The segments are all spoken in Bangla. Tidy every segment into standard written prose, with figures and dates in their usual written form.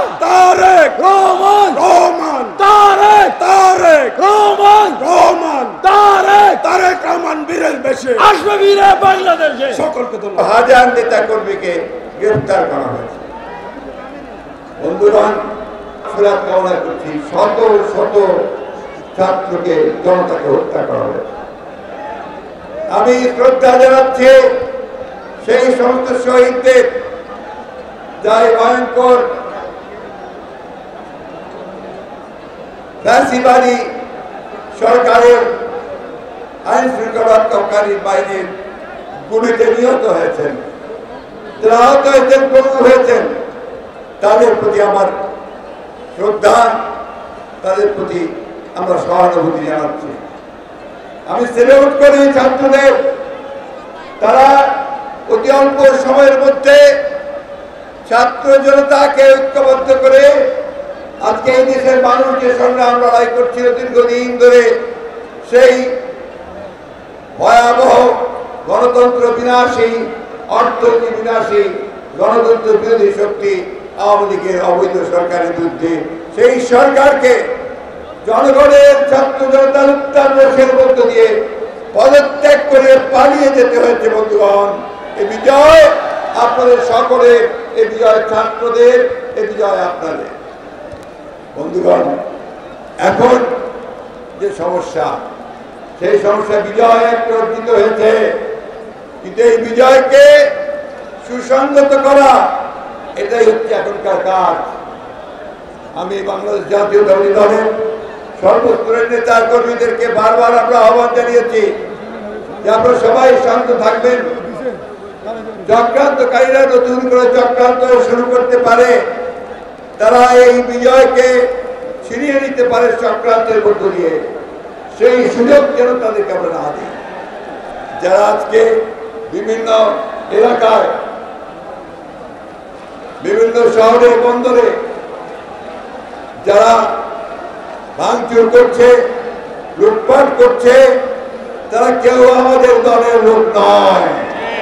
তারেক রহমান রহমান তারেক তারেক রহমান রহমান তারেক তারেক রহমান বীরের বেশে আসবে বীরে বাংলাদেশে। সকলকে ধন্যবাদ। হাজার নেতা কর্মীকে গ্রেফতার করা হয়েছে। বন্ধুগণ, সুরাত কামনা করছি, শত শত ছাত্রকে জনতাকে হত্যা করা হয়েছে। আমি শ্রদ্ধা জানাচ্ছি সেই সমস্ত শহীদদের যাই ভয়ঙ্কর ফ্যাসিবাদী সরকারের আইন শৃঙ্খলা রক্ষাকারী বাহিনীর গুলিতে নিহত হয়েছেন, যারা আহত হয়েছেন, পঙ্গু হয়েছেন, তাদের প্রতি আমার শ্রদ্ধা, তাদের প্রতি আমরা সহানুভূতি জানাচ্ছি। আমি সেলিউট করি ছাত্রদের, তারা অতি অল্প সময়ের মধ্যে ছাত্র জনতাকে ঐক্যবদ্ধ করে আজকে এই দেশের মানুষ যে সংগ্রাম লড়াই করছিল দীর্ঘদিন ধরে, সেই ভয়াবহ গণতন্ত্র বিনাশী, অর্থনীতি বিনাশী, গণতন্ত্র বিরোধী শক্তি আওয়ামী লীগের অবৈধ সরকারের বিরুদ্ধে সেই সরকারকে জনগণের ছাত্র জনতার উত্তাপের মধ্য দিয়ে পদত্যাগ করে পালিয়ে যেতে হয়েছে। বন্ধুগণ, এই বিজয় আপনাদের সকলের, এই বিজয় ছাত্রদের, এই বিজয় আপনাদের। বন্ধুগণ, এখন যে সমস্যা, সেই সমস্যা বিজয় একটা অর্জিত হয়েছে, কিন্তু এই বিজয়কে সুসংগত করা, এটাই হচ্ছে এখনকার কাজ। আমি বাংলাদেশ জাতীয়তাবাদী দলের সর্বস্তরের নেতা কর্মীদেরকে বারবার আমরা আহ্বান জানিয়েছি যে আপনারা সবাই শান্ত থাকবেন। চক্রান্তকারীরা নতুন করে চক্রান্ত শুরু করতে পারে, তারা এই বিজয়কে ছিনিয়ে নিতে পারে চক্রান্তের মধ্য দিয়ে, সেই সুযোগ যেন তাদেরকে আমরা না দিই। যারা আজকে বিভিন্ন এলাকায়, বিভিন্ন শহরে, বন্দরে যারা ভাঙচুর করছে, লুটপাট করছে, তারা কেউ আমাদের দলের লোক নয়,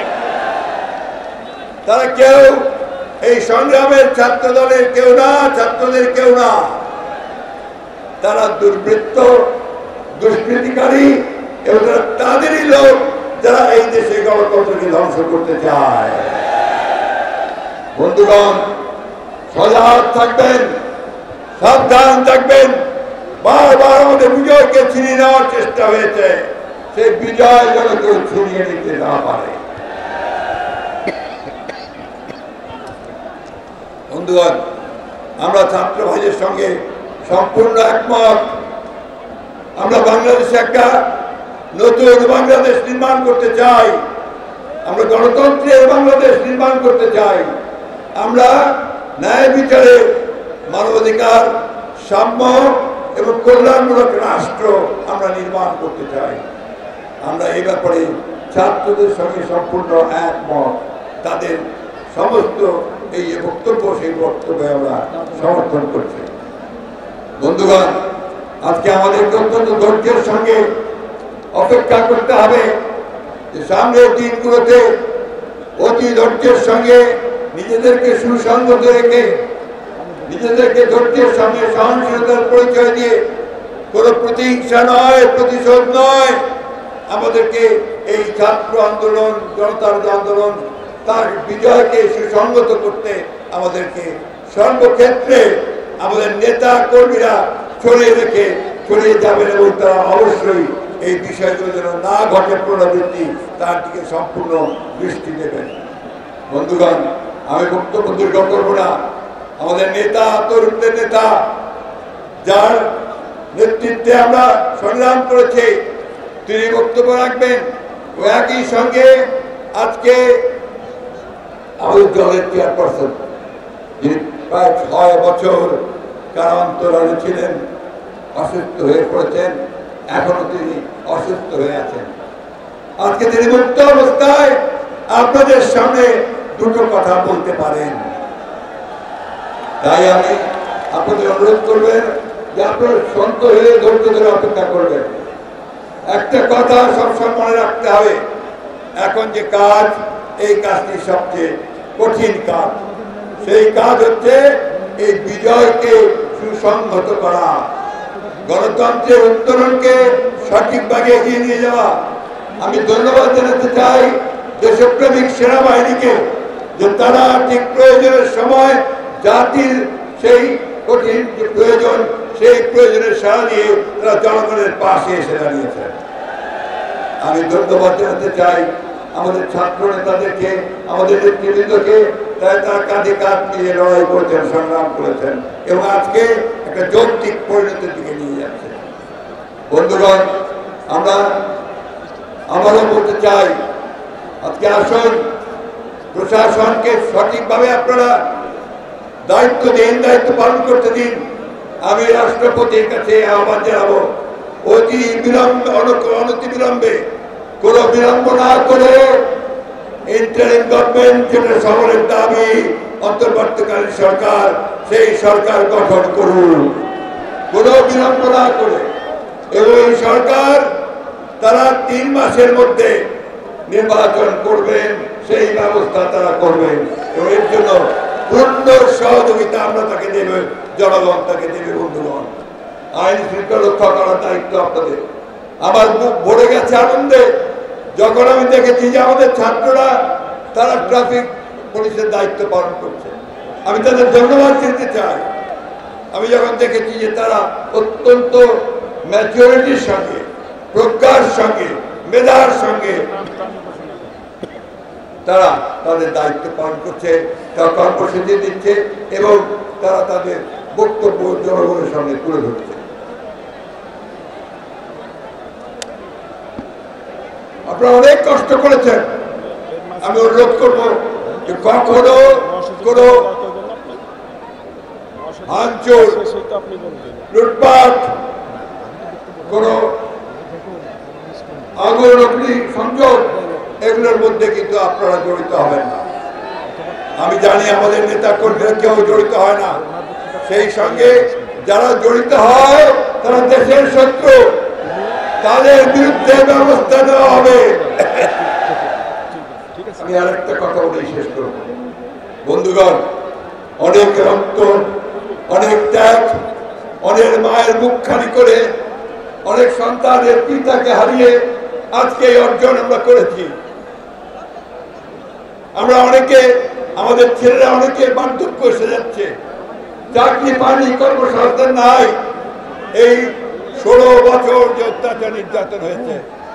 তারা কেউ এই সংগ্রামের ছাত্র দলের কেউ না, ছাত্রদের কেউ না। তারা দুর্বৃত্ত, দুষ্কৃতিকারী এবং তাদেরই লোক যারা এই দেশে গণতন্ত্রকে ধ্বংস করতে চায়। বন্ধুগণ, সজাগ থাকবেন, সাবধান থাকবেন। বারবার আমাদের বিজয়কে ছিনিয়ে নেওয়ার চেষ্টা হয়েছে, সেই বিজয় যেন কেউ ছিনিয়ে নিতে না পারে। বন্ধুগণ, আমরা ছাত্র ভাইদের সঙ্গে সম্পূর্ণ একমত। আমরা বাংলাদেশে একটা নতুন বাংলাদেশ নির্মাণ করতে চাই, আমরা গণতন্ত্রের বাংলাদেশ নির্মাণ করতে চাই, আমরা ন্যায় বিচারে, মানবাধিকার, সাম্য এবং কল্যাণমূলক রাষ্ট্র আমরা নির্মাণ করতে চাই। আমরা এই ব্যাপারে ছাত্রদের সঙ্গে সম্পূর্ণ একমত। তাদের সমস্ত এই বক্তব্য, সেই বক্তব্যে আমরা সমর্থন করছি। বন্ধুগণ, আজকে আমাদেরকে অত্যন্ত ধৈর্যের সঙ্গে অপেক্ষা করতে হবে যে সামনের দিনগুলোতে অতি ধৈর্যের সঙ্গে নিজেদেরকে সুসংগত রেখে, নিজেদেরকে ধৈর্যের সঙ্গে সহনশীলতার পরিচয় দিয়ে, কোনো প্রতিহিংসা নয়, প্রতিশোধ নয়, আমাদেরকে এই ছাত্র আন্দোলন, জনতার যে আন্দোলন, তার বিজয়কে সুসংগত করতে আমাদেরকে সর্বক্ষেত্রে আমাদের নেতা কর্মীরা ছড়িয়ে যাবেন এবং তারা অবশ্যই এই বিষয়গুলো যেন না ঘটে পুনরাবৃত্তি, তার দিকে সম্পূর্ণ দৃষ্টি দেবেন। বন্ধুগণ, আমি বক্তব্য দীর্ঘ করব না। আমাদের নেতা, তরুণদের নেতা, যার নেতৃত্বে আমরা সংগ্রাম করেছি, তিনি বক্তব্য রাখবেন। ও একই সঙ্গে আজকে আমাদের দলের চেয়ারপারসন, যিনি প্রায় 6 বছর কারান্তরালে ছিলেন, অসুস্থ হয়ে পড়েছেন, এখনো তিনি অসুস্থ হয়ে আছেন। আজকে তিনি মুক্ত অবস্থায় আপনাদের সামনে দুটো কথা বলতে পারেন। তাই আমি আপনাদের অনুরোধ করবেন যে আপনারা শান্ত হয়ে ধৈর্য ধরে অপেক্ষা করবেন। একটা কথা সবসময় মনে রাখতে হবে, এখন যে কাজ, এই কাজটি সবচেয়ে কঠিন কাজ। সেই কাজ হচ্ছে এই বিজয়কে সুসংহত করা, গণতন্ত্রের উত্তরণকে সঠিকভাবে এগিয়ে নিয়ে যাওয়া। আমি ধন্যবাদ জানাতে চাই দেশপ্রেমিক সেনাবাহিনীকে যে তারা ঠিক প্রয়োজনের সময় জাতির সেই কঠিন যে প্রয়োজন সেই প্রয়োজনের সাড়া দিয়ে তারা জনগণের পাশে এসে দাঁড়িয়েছেন। আমি ধন্যবাদ জানাতে চাই আমাদের ছাত্র নেতাদেরকে, আমাদের নেতৃবৃন্দকে, তারা কাঁধে কাঁধ মিলিয়ে লড়াই করেছেন, সংগ্রাম করেছেন এবং আজকে একটা যৌক্তিক পরিণতির দিকে নিয়ে যাচ্ছে। বন্ধুগণ, আমরা আবারও বলতে চাই আজকে আসুন প্রশাসনকে সঠিকভাবে আপনারা দায়িত্ব দিন, দায়িত্ব পালন করতে দিন। আমি রাষ্ট্রপতির কাছে আহ্বান জানাবো অতি বিলম্বে, অনতিবিলম্বে কোনো বিলম্ব না করে ইন্টারিম গভর্নমেন্ট যেটা সকলের দাবি অন্তর্বর্তীকালীন সরকার, সেই সরকার গঠন করুন কোনো বিলম্ব না করে। এবং এই সরকার তারা 3 মাসের মধ্যে নির্বাচন করবেন, সেই ব্যবস্থা তারা করবেন এবং এর জন্য পূর্ণ সহযোগিতা আমরা তাকে দেব, জনগণ তাকে দেবে। বন্ধুগণ, আইন শৃঙ্খলা রক্ষা করার দায়িত্ব আপনাদের। আমার বুক ভরে গেছে আনন্দে যখন আমি দেখেছি যে আমাদের ছাত্ররা তারা ট্রাফিক পুলিশের দায়িত্ব পালন করছে। আমি তাদের ধন্যবাদ দিতে চাই। আমি যখন দেখেছি যে তারা অত্যন্ত ম্যাচুরিটির সঙ্গে, প্রজ্ঞার সঙ্গে, মেধার সঙ্গে তারা তাদের দায়িত্ব পালন করছে, তারা কর্মসূচি দিচ্ছে এবং তারা তাদের বক্তব্য জনগণের সামনে তুলে ধরছে। আপনারা অনেক কষ্ট করেছেন। আমি অনুরোধ করবো যে কখনো কোনো ভাঙচুর, লুটপাট, কোনো আগুন অগ্নি সংযোগ এগুলোর মধ্যে কিন্তু আপনারা জড়িত হবেন না। আমি জানি আমাদের নেতা কর্মীরা কেউ জড়িত হয় না, সেই সঙ্গে যারা জড়িত হয় তারা দেশের শত্রু, তাদের বিরুদ্ধে ব্যবস্থা নেওয়া হবে। আমি আরেকটা কথা বলে শেষ করব। বন্ধুগণ, অনেক রক্ত, অনেক ত্যাগ, অনেক মায়ের মুখ খালি করে, অনেক সন্তানের পিতাকে হারিয়ে আজকে এই অর্জন আমরা করেছি। আমরা অনেকে, আমাদের ছেলেরা অনেকে বার্ধক্য এসে যাচ্ছে, চাকরি পানি, কর্মসংস্থান নাই। এই 16 বছর যে অত্যাচার নির্যাতন হয়েছে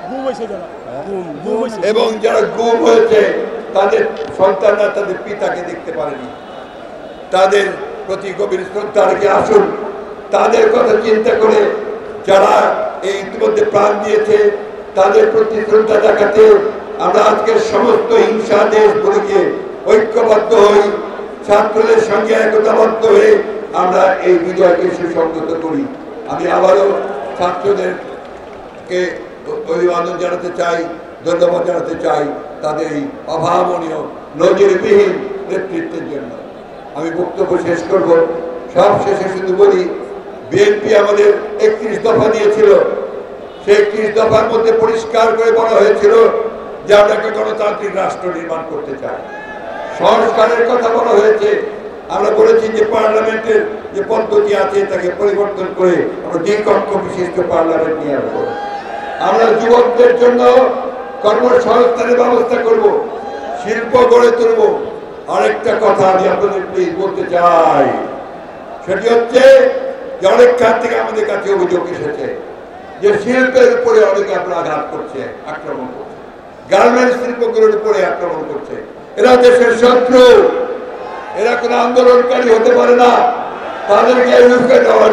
এবং যারা গুম হয়েছে তাদের সন্তানরা তাদের পিতাকে দেখতে পারেনি, তাদের প্রতি গভীর শ্রদ্ধা রেখে আসুন। তাদের কথা চিন্তা করে যারা এই ইতিমধ্যে প্রাণ দিয়েছে তাদের প্রতি শ্রদ্ধা দেখাতে আমরা আজকের সমস্ত হিংসা দেশ বলে ঐক্যবদ্ধ হই, ছাত্রদের সঙ্গে একতাবদ্ধ হয়ে আমরা এই বিজয়কে সুসংগত করি। আমি আবারও ছাত্রদেরকে অভিবাদন জানাতে চাই, ধন্যবাদ জানাতে চাই তাদের এই অভাবনীয় নজিরবিহীন নেতৃত্বের জন্য। আমি বক্তব্য শেষ করব। সব শেষে শুধু বলি, বিএনপি আমাদের 31 দফা দিয়েছিল। সেই 31 দফার মধ্যে পরিষ্কার করে বলা হয়েছিল যে আমরা একটা গণতান্ত্রিক রাষ্ট্র নির্মাণ করতে চাই। সংস্কারের কথা বলা হয়েছে। আমরা বলেছি যে পার্লামেন্টের যে পদ্ধতি আছে তাকে পরিবর্তন করে আমরা দ্বিকক্ষ বিশিষ্ট পার্লামেন্ট নিয়ে আসবো। আমরা যুবকদের জন্য কর্মসংস্থানের ব্যবস্থা করব, শিল্প গড়ে তুলব। আরেকটা কথা আমি আপনাদের প্লিজ বলতে চাই, সেটি হচ্ছে যে অনেক খাত থেকে আমাদের কাছে অভিযোগ এসেছে যে শিল্পের উপরে অনেকে আপনারা আঘাত করছে, আক্রমণ করছে, গার্মেন্টস শিল্পগুলোর উপরে আক্রমণ করছে। এরা দেশের শত্রু, এরা কোনো আন্দোলনকারী হতে পারে না, তাদেরকে রুখে দেওয়ার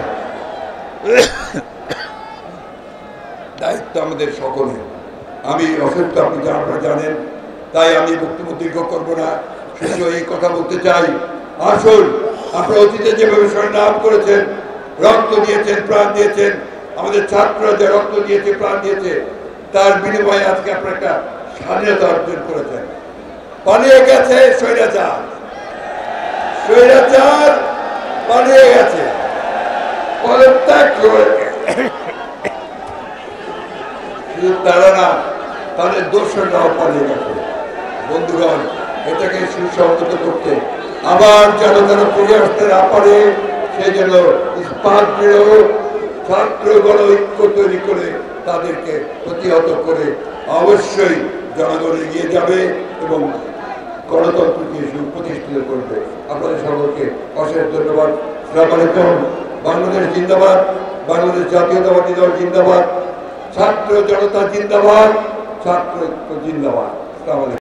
দায়িত্ব আমাদের সকলের। আমি অসুস্থ, আপনারা জানেন, তাই আমি বক্তব্য দীর্ঘ করবো না, শুধু এই কথা বলতে চাই, আসুন আপনারা অতীতে যেভাবে সংগ্রাম করেছেন, রক্ত দিয়েছেন, প্রাণ দিয়েছেন, আমাদের ছাত্ররা যে রক্ত দিয়েছে, প্রাণ দিয়েছে, তার বিনিময়ে আজকে আপনারা একটা স্বাধীনতা অর্জন করেছেন। পালিয়ে গেছে স্বৈরাচার, স্বৈরাচার পালিয়ে গেছে, পদত্যাগ করে শুধু তারা না, তাদের দোষরাও পালিয়ে গেছে। বন্ধুগণ, এটাকে সুসংহত করতে আবার যেন যেন ফিরে আসতে না পারে সেই জন্য ইস্পাত দৃঢ় ছাত্র গণ ঐক্য তৈরি করে তাদেরকে প্রতিহত করে অবশ্যই জনগণ এগিয়ে যাবে এবং গণতন্ত্রকে সুপ্রতিষ্ঠিত করবে। আপনাদের সকলকে অশেষ ধন্যবাদ। আসসালামু আলাইকুম। বাংলাদেশ জিন্দাবাদ, বাংলাদেশ জাতীয়তাবাদী দল জিন্দাবাদ, ছাত্র জনতা জিন্দাবাদ, ছাত্র জিন্দাবাদ। আসসালামু আলাইকুম।